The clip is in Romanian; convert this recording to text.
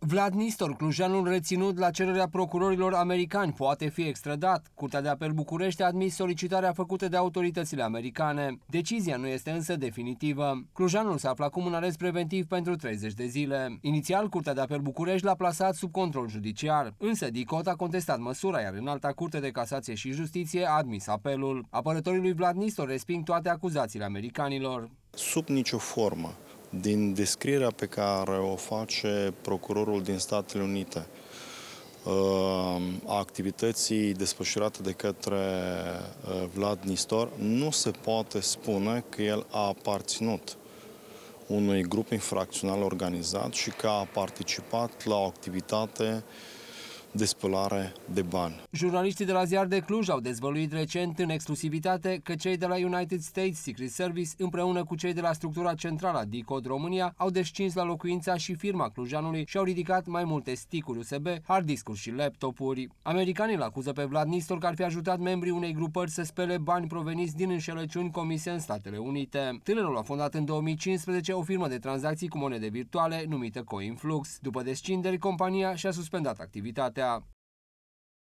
Vlad Nistor, clujanul reținut la cererea procurorilor americani, poate fi extradat. Curtea de apel București a admis solicitarea făcută de autoritățile americane. Decizia nu este însă definitivă. Clujanul se află acum în arest preventiv pentru 30 de zile. Inițial, Curtea de apel București l-a plasat sub control judiciar, însă DICOT a contestat măsura, iar Înalta Curte de Casație și Justiție a admis apelul. Apărătorii lui Vlad Nistor resping toate acuzațiile americanilor. Sub nicio formă, din descrierea pe care o face procurorul din Statele Unite a activității desfășurate de către Vlad Nistor, nu se poate spune că el a aparținut unui grup infracțional organizat și că a participat la o activitate de spălare de bani. Jurnaliștii de la Ziar de Cluj au dezvăluit recent în exclusivitate că cei de la United States Secret Service, împreună cu cei de la structura centrală DICOT România, au descins la locuința și firma clujanului și au ridicat mai multe sticuri USB, hard discuri și laptopuri. Americanii îl acuză pe Vlad Nistor că ar fi ajutat membrii unei grupări să spele bani proveniți din înșelăciuni comise în Statele Unite. Tânărul a fondat în 2015 o firmă de tranzacții cu monede virtuale numită CoinFlux. După descinderi, compania și-a suspendat activitatea.